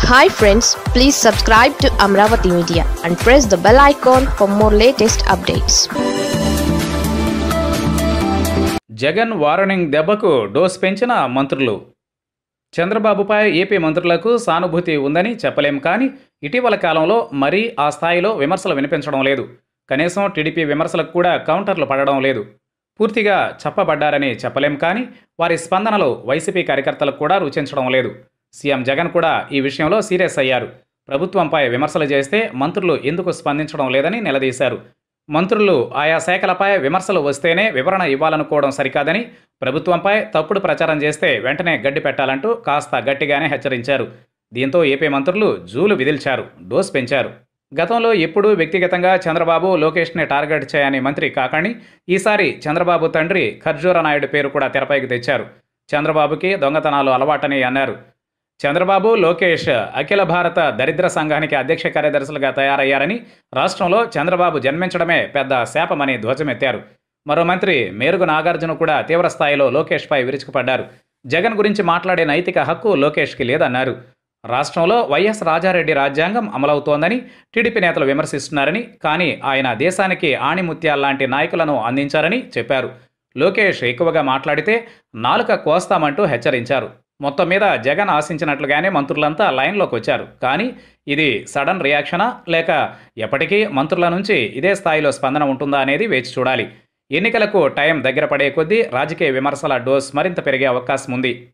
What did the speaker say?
Hi friends, please subscribe to Amaravathi Media and press the bell icon for more latest updates. Jagan warning దెబ్బకు dose పెంచిన మంత్రులు. చంద్రబాబుపై AP మంత్రులకు సానుభూతి ఉందని చెప్పలేం, కానీ ఇటీవల కాలంలో మరీ ఆ స్థాయిలో విమర్శలు వినిపించడం లేదు. కనీసం టీడీపీ విమర్శలకు కూడా కౌంటర్లు పడడం లేదు. పూర్తిగా చెప్పబడ్డారని చెప్పలేం, కానీ వారి స్పందనలు వైసీపీ కార్యకర్తలకు కూడా రుచించడం లేదు. సీఎం జగన్ కూడా ఈ విషయంలో సీరియస్ అయ్యారు. ప్రభుత్వంపై విమర్శలు చేస్తే మంత్రులు ఎందుకు స్పందించడం లేదని నిలదీశారు. మంత్రులు ఆయా శాఖలపై విమర్శలు వస్తేనే వివరణ ఇవ్వాలనుకోవడం సరికాదని, ప్రభుత్వంపై తప్పుడు ప్రచారం చేస్తే వెంటనే గడ్డి పెట్టాలంటూ కాస్త గట్టిగానే హెచ్చరించారు. దీంతో ఏపీ మంత్రులు జూలు విదిల్చారు, డోస్ పెంచారు. గతంలో ఎప్పుడూ వ్యక్తిగతంగా చంద్రబాబు, లోకేష్ని టార్గెట్ చేయని మంత్రి కాకాణి ఈసారి చంద్రబాబు తండ్రి ఖర్జూర నాయుడు పేరు కూడా తెరపైకి తెచ్చారు. చంద్రబాబుకి దొంగతనాలు అలవాటని అన్నారు. చంద్రబాబు, లోకేష్ అఖిల భారత దరిద్ర సంఘానికి అధ్యక్ష కార్యదర్శులుగా తయారయ్యారని, రాష్ట్రంలో చంద్రబాబు జన్మించడమే పెద్ద శాపమని ధ్వజమెత్తారు. మరో మంత్రి మేరుగు నాగార్జున కూడా తీవ్ర స్థాయిలో లోకేష్పై విరుచుకుపడ్డారు. జగన్ గురించి మాట్లాడే నైతిక హక్కు లోకేష్కి లేదన్నారు. రాష్ట్రంలో వైఎస్ రాజారెడ్డి రాజ్యాంగం అమలవుతోందని టీడీపీ నేతలు విమర్శిస్తున్నారని, కానీ ఆయన దేశానికి ఆణిముత్యాల్లాంటి నాయకులను అందించారని చెప్పారు. లోకేష్ ఎక్కువగా మాట్లాడితే నాలుక కోస్తామంటూ హెచ్చరించారు. మొత్తం మీద జగన్ ఆశించినట్లుగానే మంత్రులంతా లైన్లోకి వచ్చారు. కానీ ఇది సడన్ రియాక్షనా, లేక ఎప్పటికీ మంత్రుల నుంచి ఇదే స్థాయిలో స్పందన ఉంటుందా అనేది వేచి చూడాలి. ఎన్నికలకు టైం దగ్గర పడే కొద్దీ రాజకీయ విమర్శల డోస్ మరింత పెరిగే అవకాశం ఉంది.